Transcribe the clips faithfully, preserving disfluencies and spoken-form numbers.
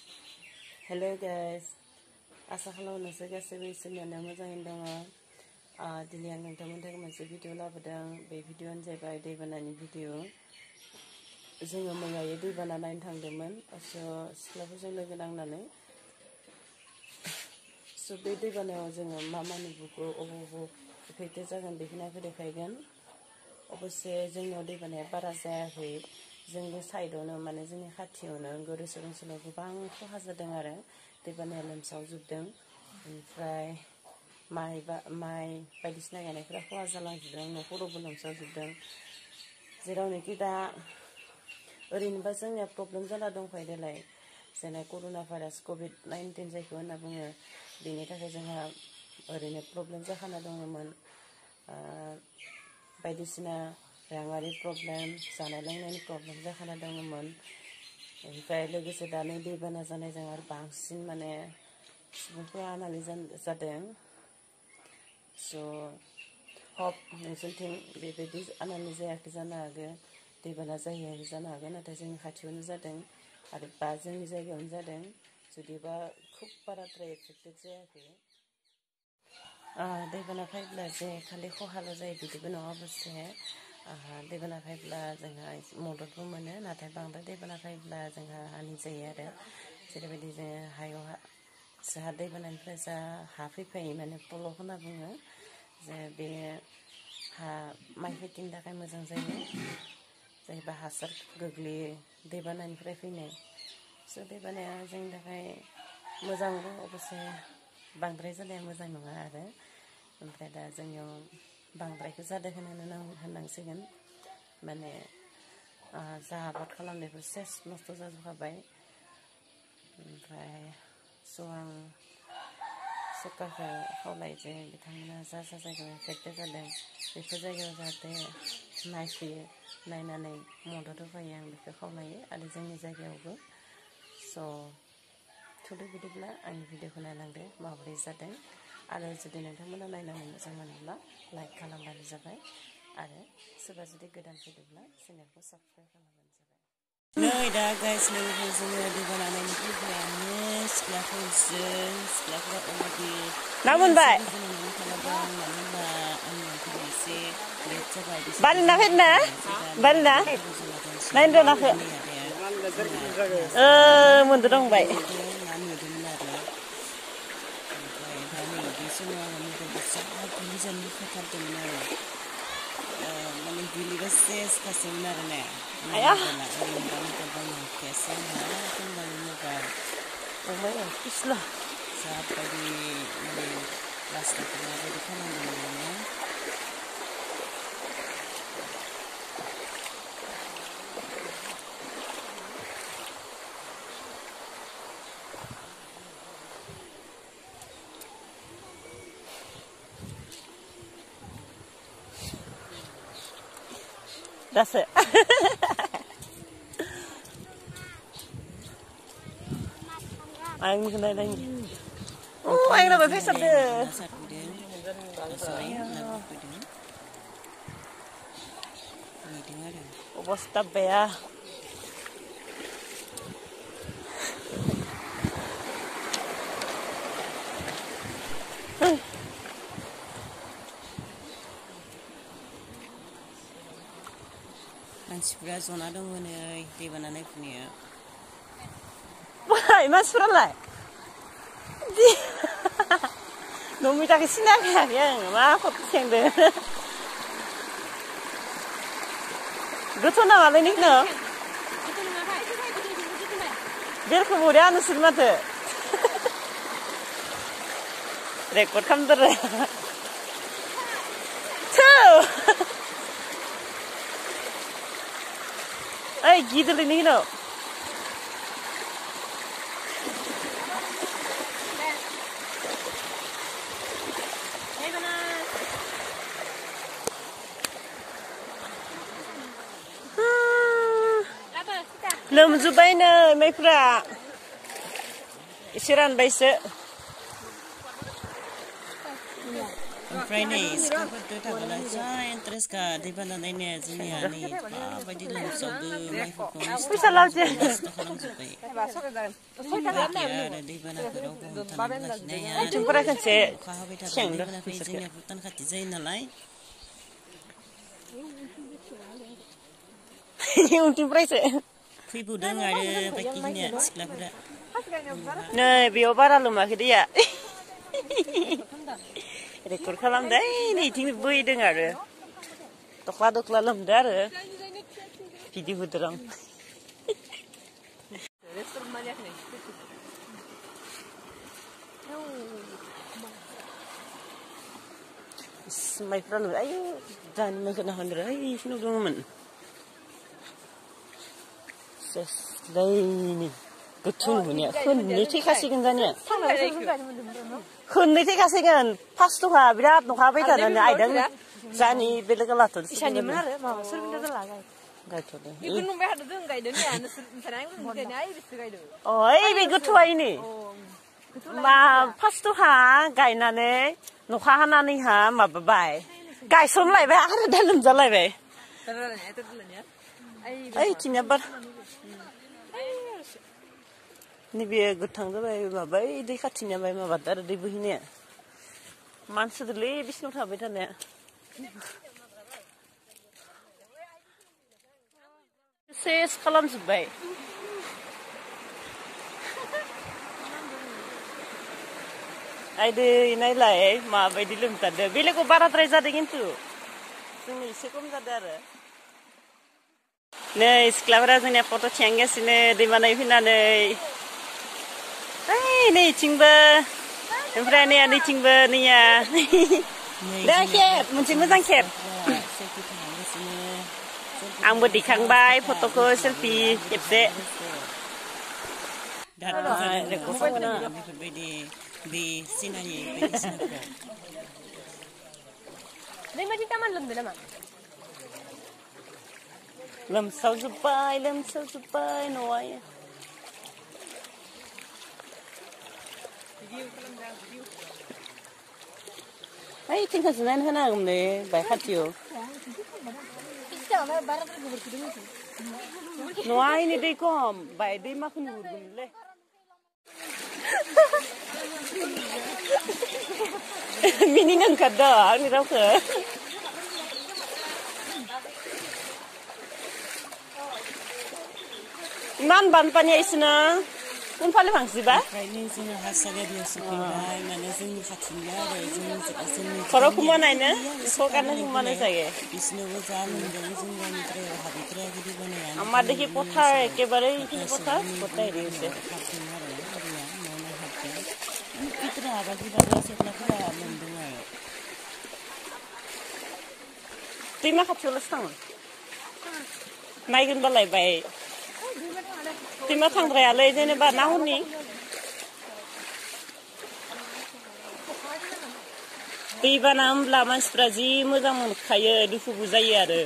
Hello guys, asa खालामो नोंसोर गासैबो इसोरनि मोजाङैनो दङ। दिनै आं नोंथांमोननि थाखाय मोनसे भिडिअ लाबोदों। बे भिडिअआनो जाबाय दैबानानि भिडिअ। जोङो मैयायो दैबाना नायनो थांदोंमोन सिख्लाफोरजों लोगो नांनानै। स' बे दैबानायाव जोङो मा मा नुबोखो अबाव अबाव इफेक्टेड जागोन बेखिनिखौ देखायगोन। अबस्से जोंनियाव दैबानाया बारा जायाखै। जोंनि साइडआवनो माने जोंनि खाथियावनो गोरोसो ओनसोलाव गोबां खहा जादों आरो दैबानाया लोमसावजोबदों। ओमफ्राय माइ बा माइ बायदिसिना गायनायफोरा खहा जालांजोबदों, न'खरावबो लोमसावजोबदों। जेरावनोखि दा ओरैनोबा जोंनिया प्रब्लेम जाना दंखायो देलाय, जेने कर'ना भाइरास कभिड नाइन्टिन जायखौ होनना बुङो। बेनि थाखाय जोंहा ओरैनो प्रब्लेम जाखाना दङमोन। बायदिसिना राङारि प्रब्लेम, जानाय लोंनायनि प्रब्लेम जाखाना दङमोन। ओमफ्राय लोगोसे दा नै दैबाना जानायजों आरो बांसिन माने सुबुंफोरा आनालि जादों। स' हप नोंसोरनिथिं बेबायदि आनालि जायाखै जानो हागौ, दैबाना जाहैयाखै जानो हागौ। नाथाय जोंनि खाथियावनो जादों आरो बा जोंनि जायगायावनो जादों। जुदिबा खुब बाराद्राय एफेक्टेड जायाखै। दैबाना फैब्ला जे खालि खहाल' जायो बिदिबो नङा अबस्से। दैबाना फैब्ला जोंहा मददबो मोनो, नाथाय बांद्राय दैबाना फैब्ला जोंहा हानि जायो आरो। जेरैबायदि जोङो हायाव जोंहा दैबानानिफ्राय जा हा फैफायो माने पलक होनना बुङो, जे बे हा माइ खेथिनि थाखाय मोजां जायो। जायबा हासार गोग्लैयो दैबानानिफ्राय फैनाय। स' दैबानाया जोंनि थाखाय मोजांबो अबस्से, बांद्राय जानाया मोजां नङा आरो। ओमफ्राय दा जोंनियाव बांद्रायखौ जादों होननानै होननांसिगोन। माने जा आबाद खालामनायफोर सेस नस्थ' जाजोबखाबाय। ओमफ्राय स' आं सरकारखौ खावलायो जे बिथांमोना जा जा जायगायाव एफेक्टेड जादों बेफोर जायगायाव जाहाथे नायफैयो, नायनानै मदद होफैयो, आं बेखौ खावलायो। आरो जोंनि जायगायावबो स' थुदो बिदिब्ला आंनि भिडिअखौ नायलांदो माबोरै जादों। आरो जुदि नोंथांमोना नायनानै मोजां मोनोब्ला लाइक खालामबानो जाबाय। आरो सोरबा जुदि गोदान फैदोंब्ला चेनेलखौ साबस्क्राइब खालामबानो जाबाय। नै दा गाइस लोगोफोर जोङो दैबाना नायनो फैबायानो सिख्लाफोरजों। सिख्लाफोरा अलरेडि ना मोनबाय गोजोननानै खालामदों, मानो होनबा आंनि ओंखारनो एसे लेट जाबाय। बालिना फैना बालिना नायनो दोनाखै मोनदो दंबाय ना नुदोंमोन आरो। ओमफ्राय दा नै बे समाव आङो मबाइलखौ जा गोजान बोखाथारदोंमोन आरो माने गिलिबा सेस खासैमोन आरो ने मबाइला। ओरैनोबा मबाइल बायनो हाखायासै आंहा केमेरानि मबाइल। फिस्ला जाबायदि माने रास्ताखौ माबायदि खालामदोंमोन माने। दासो आंनिखौ नायलाय आंनाबो फैसादो अबस्था बेया। मानसिफ्रा जना दङ नै दैबाना नायफैनाया। मानसिफोरालाय नमिताखौ सिनायाखै आङो, मा फट' खेंदो गोथौ नामालै नोंनो बेलखौ बरिया नोंसोर माथो रेकर्ड खालामदों र' ओइ गिदोलै नोंनाव लोमजोब्बायनो माइफ्रा एसे रानबायसो। ओमफ्राय नै सिख्लाफोरजों थांब्ला जा इन्टारेस्टखा दैबाना नायनो जोंनिया नै माबायदि लोमसावदो माइफोरखौ नस्थ' खालामजोब्बाय आरो दैबानाफोराव हमथानानै लाखिनाया अखा हाबाय थादों दैबाना फैयो जोंनिया भुटान खाथि जायो नालाय उनथिंफ्रायसो फैबावदों आरो बाखिखिनिया सिख्लाफोरा नै बेयाव बारा लोमाखै दैया रेकर्ड खालामदों नैथिं बोहैदों आरो दख्ला दख्ला लोमदो आरो भिडिअ होदों आं माइफ्रा लोमदो आयु दानि माइखौ नाहरदो ओइ इसिनाव दङमोन सेसलायनि गोथौ नुनाया खननै थैखासिगोन जानिया खननै थैखासिगोन फार्स्टआवहा बिराद अखा हाबाय थानानै आइदों जानि बेलेग लाथ'दो इसानिमोन आरो माबा सोरबिदा जाला गायथ'दो बेखौ नुबाय हादों जों गायदों ने नोंसोर गायनाय आइ बिसोर गायदों ओइ बे गोथौआयनि मा फार्स्टआवहा गायनानै अखा हानानैहा माबाबाय गायसनलायबाय आरो दा लोमजालायबाय ओइ थिनिया बार नैबे गोथां जाबाय माबा दै खाथिनिया बाय माबादो आरो दै बोहैनाया मानसिदोलै बिसिनाव थाबाय थानाया सेस खालामजोब्बाय आइदै नायलाय माबायदि लोमजादों बेलेगाव बाराद्राय जादों खिन्थु जोंनो एसे खम जादों आरो नै सिख्लाफोरा जोंनिया फट' थिखांगासिनो दैबाना फैनानै ओइ नैथिंबो ओमफ्राय नैया नैथिंबो नैया दे खेब मोनसे मोजां खेब आंबो दैखांबाय फट'खौ सेल्फि खेबसे बेफोरबायदि दै सिनारि बायदिसिनाखौ लोमसावजोब्बाय लोमसावजोब्बाय न'आ ओइ थिंखौसो नायनो होनो हागौमोनलै बाय खाथियाव न'आ इनि दै खम बाय दैमाखौ नुहुरगौमोनलै मिनिनो ओंखारदों आंनि रावखौ इमान बानपानिया इसोरनो उनफाले बांसिबा ओमफ्रायनो जोङो हारसा गारियाव सफैबाय माने जोंनि खाथिनि आरो जोंनि खर' खुमानायनो सरकारनो खुमानो जायो बिसोरनोबो जा लोमदों जों गामिद्राय हाबिद्राय गिदिर बानाया आमा देखि पथार एखेबारे इखिनि पथार पथार एरियावसो हाबदों आरो दैया न'आवनो हाबदों भितरा हाबाखै बाबो सिख्लाफोरा लोमदों आरो दैमा खाथियावल'सो थाङो नायगोनबालाय बाय दैमा थांद्रायालै जेनेबा ना हरनि दैबाना होनब्ला मानसिफ्रा जि मोजां मोनखायो दुखुबो जायो आरो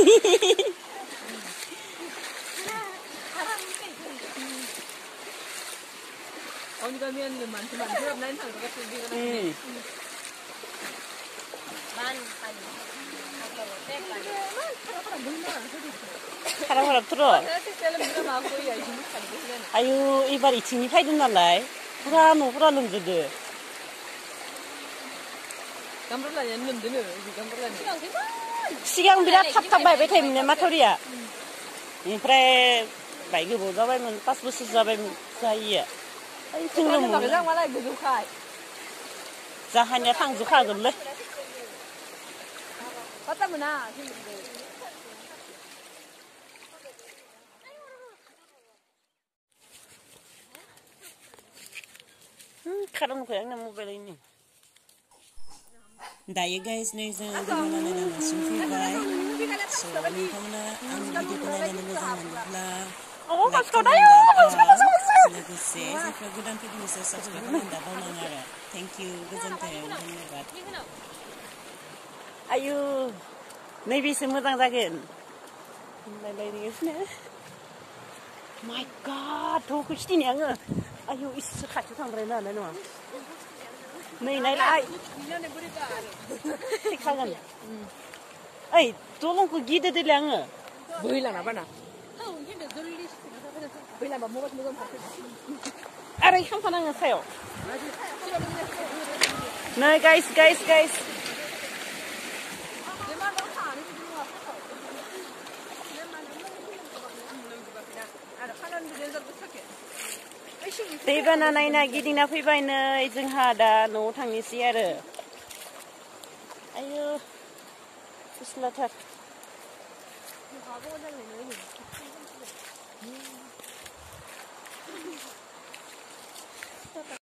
आयु एबार इथिंनि फैदों नालाय फुरा न'फोरा लोमजोबदो सिगां बिराद थाब थाब बायबाय थायोमोन माथावरिया ओमफ्राय बाय गोबाव जाबायमोन पास बोसोर जाबायमोन जायिया जाहानिया थांजोबखागोनलै खारनखौ आंना मबाइल ini दायो गाइस नै जों दैबाना नायनानैसिम फैबाय स' नोंथांमोना आंनि भिडिअखौ नायनानै मोजां मोनोब्ला लाइक खालामनो लोगोसे जायफ्रा गोदान फैदों बिसोर साबस्क्राइब खालामनो दा बावनाङा आरो थेंक इउ गोजोन्थों धन्यबाद आयु नैबेसो मोजां जागोन नायलायगासिनो माय गॉड थौखौ खिथिनि आङो आयु इसे खाथियाव थांद्रायनो हानाय नङा नै नायलाय थैखागोन ओइ दलंखौ गिदिरदोलै आङो बोहैलांना बाना बोहैलांबा मबाइल मोजां ओरै खामफानाङो सायाव नै गाइस गाइस गाइस दैबाना नायना गिदिंना फैबाय नै जोंहा दा न'आव थांनोसै आरो आयौ फिस्लाथार